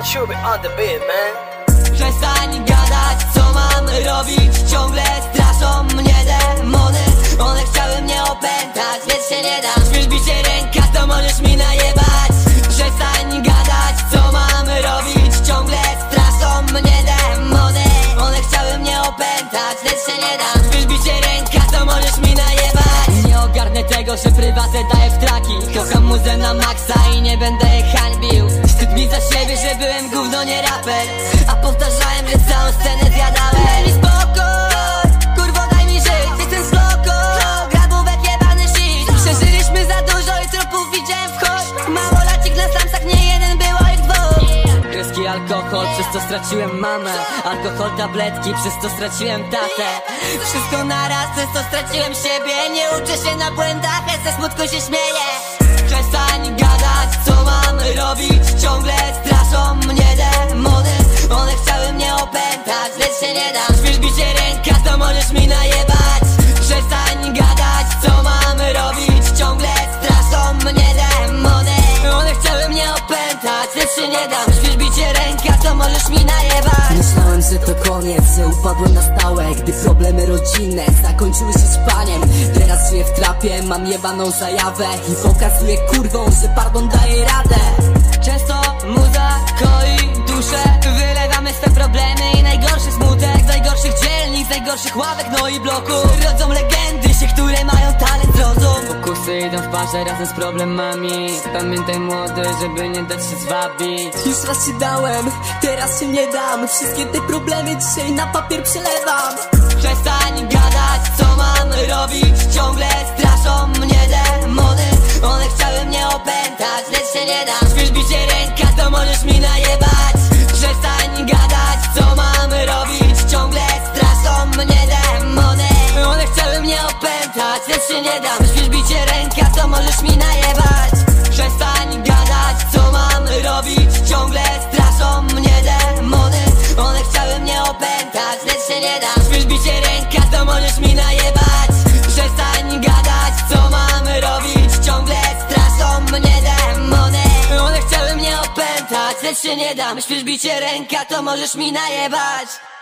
Chuby on the beat, man. Przestań gadać, co mam robić. Ciągle straszą mnie demony. One chciały mnie opętać, lecz się nie dam. Śmiesz bicie ręka, to możesz mi najebać. Przestań gadać, co mam robić. Ciągle straszą mnie demony. One chciały mnie opętać, lecz się nie dam. Śmiesz bicie ręka, to możesz mi najebać. Nie ogarnę tego, że prywatę daję w traki. Kocham muzę na maksa i nie będę je hańbił. Wstyd mi za siebie, że byłem gówno, nie raper. A powtarzałem, że całą scenę zjadałem. Daj mi spokój, kurwo daj mi żyć. Jestem spoko, grabówek jebany shit. Przeżyliśmy za dużo i trupów widziałem w choć. Mało lacik na samsach, nie jeden, było ich dwóch. Kreski alkohol, przez to straciłem mamę. Alkohol, tabletki, przez to straciłem tatę. Wszystko naraz, przez to straciłem siebie. Nie uczę się na błędach, ze smutku się śmieję. Przestań gadać, co mam robić. Ciągle straszą mnie demony. One chciały mnie opętać, lecz się nie dam. Śmiesz bicie ręka, to możesz mi najebać. Przestań gadać, co mam robić. Ciągle straszą mnie demony. One chciały mnie opętać, lecz się nie dam. Śmiesz bicie ręka, to możesz mi najebać. Myślałem, że to koniec, że upadłem na stałe. Gdy problemy rodzinne zakończyły się szpaniem. Teraz żyję w trapie, mam jebaną zajawę i pokazuję kurwą, że pardon daje radę. Często muza koi duszę. Wylewamy swe problemy i najgorszy smutek. Z najgorszych dzielnic, z najgorszych ławek, no i bloków. Rodzą legendy się, które mają talent, rozum. Fokusy idą w parze razem z problemami. Pamiętaj młody, żeby nie dać się zwabić. Już raz się dałem, teraz się nie dam. Wszystkie te problemy dzisiaj na papier przelewam. Przestań gadać, co mam robić. Ciągle straszą mnie demony. One chciały mnie opętać, lecz się nie dam. Śmiesz bicie ręka, to możesz mi najebać. Przestań gadać, co mam robić. Ciągle straszą mnie demony. One chciały mnie opętać, lecz się nie dam. Śmiesz bicie ręka, to możesz mi najebać. Przestań gadać, co mam robić. Ciągle straszą mnie demony. One chciały mnie opętać, lecz się nie dam. Śmiesz bicie ręka, to możesz mi najebać. Przestań gadać, co mam robić. Ciągle straszą mnie demony. One chciały mnie opętać, lecz się nie dam. Śmiesz bicie ręka, to możesz mi najebać.